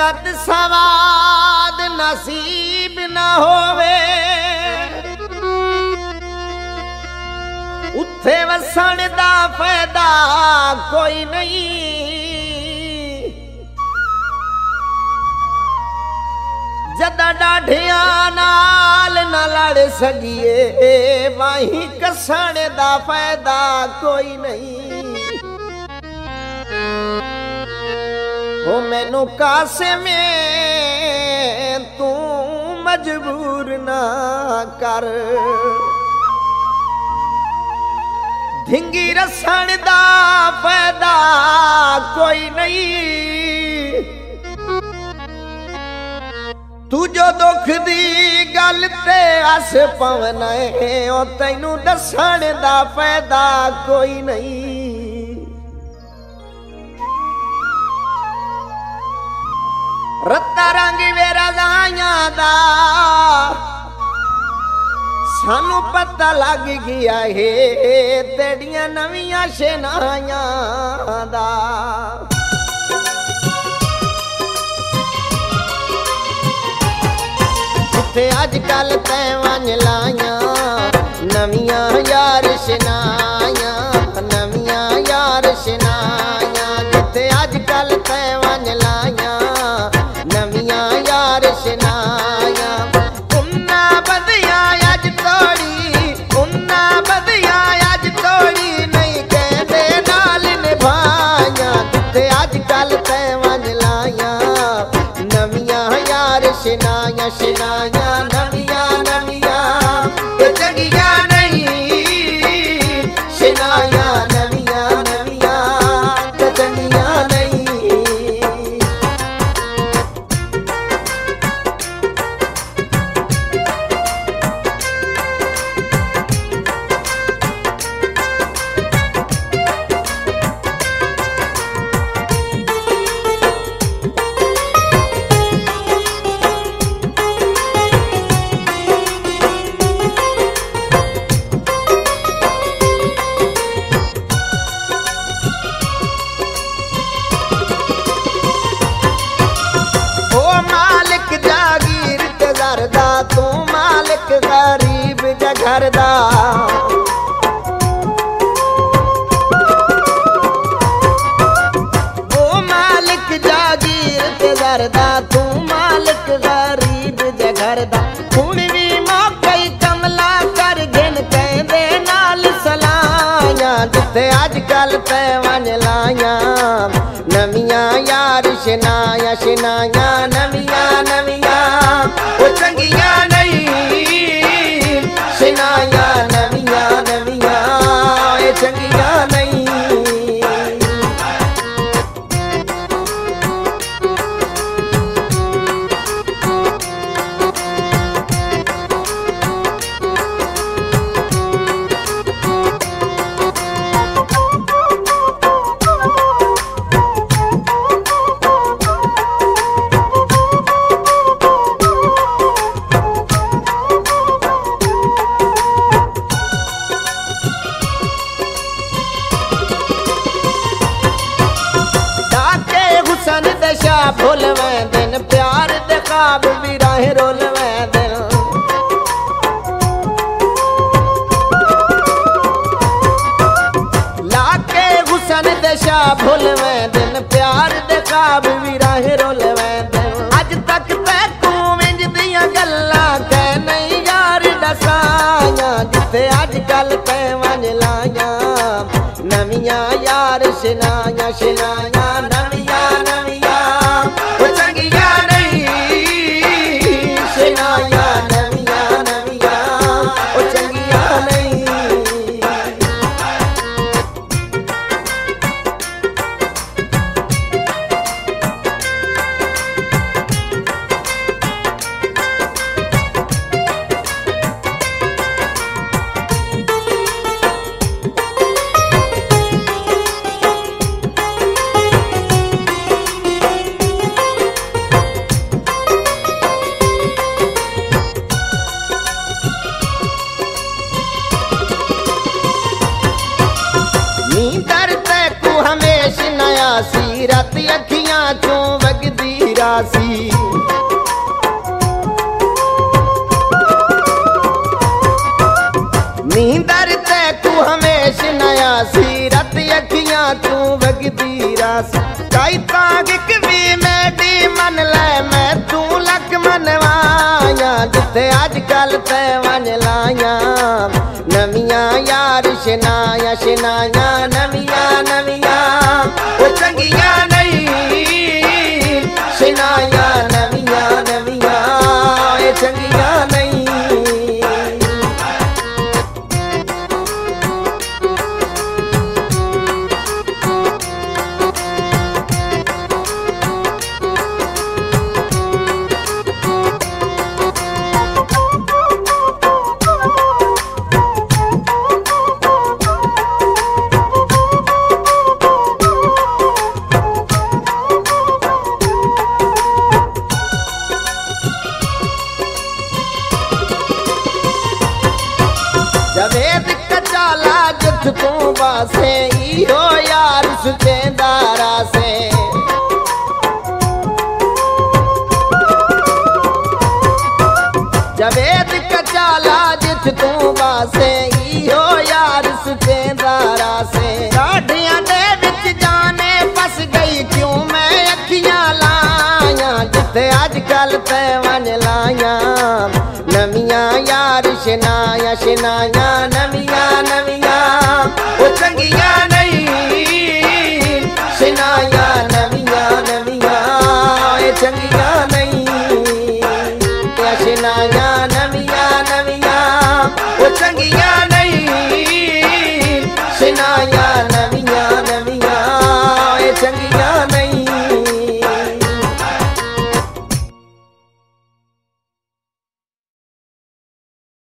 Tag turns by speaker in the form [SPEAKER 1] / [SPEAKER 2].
[SPEAKER 1] संगत सवाद नसीब न होवे उत्थे वसण दा फायदा कोई नहीं। जदा डाढिया नाल न लड़ सकिए वाही कसण दा फायदा कोई नहीं। ओ मैनू कासे में तू मजबूर ना कर धिंगी रसण दा फायदा कोई नहीं। तू जो दुख दी गल ते हस पवना है ओ तैनू दसण दा फायदा कोई नहीं। रत्ता रंग वेरा दाइया दा सानू पता लग गया है तेरिया नवियां शनाइयां दा। जिथे अजकल तैं वन लाइया नवियां यार शनाइयां नवियां यार शनाइयां। जिथे अजकल तैं वन लाइया नवियां यार शनाइयां। उन्ना बदिया अज तोड़ी उन्ना बदिया अज तोड़ी नहीं कहते नाल निभाइया। जिथे अजकल तैं वन लाइया नवियां यार शनाइयां शनाइयां नवियां नवियां चंगियां नहीं शनाइयां नवियां नवियां चंगियां नहीं। तू मालिक गरीब जगरदा ओ मालिक जागीर ते दरदा तू मालिक गरीब जगरदा। हुण भी मौका ही कमला कर गिन कहंदे नाल सलाइयां। जिथे अजकल तैं वन लाइया नवियां यार शनाइयां शनाइयां नवियां नवियां ओ चंगियां नहीं शनाइयां नवियां नवियां ए चंगियां नहीं। दशा भुल में दिन प्यार दे ख्वाब भी राह रोल में दिन। लाके हुसन दशा भुल में दिन प्यार दे ख्वाब भी राह रोल में दिन। अज तक तैकू इंज दियां गल्लां कह नहीं यार दसाइयां। जिथे अजकल तैं वन लाइया नवियां यार शनाइयां शनाइयां नवियां नवियां ओ चंगियां नहीं शनाइयां नवियां नवियां ओ चंगियां नहीं। सी काई तांग भी मैडी मन ले मैं तू लक मनवाया जिथे अजकल ते वन लाया नमिया यार शनाया शनाया नमिया नमिया वो चंगिया नहीं शनाया नमिया नमिया ये चंगिया नहीं। जवेद कचाला जिथ तू बासे इहो यार सुचेदारा से जवेद कचाला जिथ तू बासे इहो यार सुचेदारा से गाढ़ियां दे विच जाने फस गई क्यों मैं अखियां लाया जिथे अजकल ते वन लाया नमिया यार शनाया शनाया नमिया नमिया वो चंगिया नहीं शनाया नमिया नमिया ये चंगिया नहीं शनाया नमिया नमिया वो चंगिया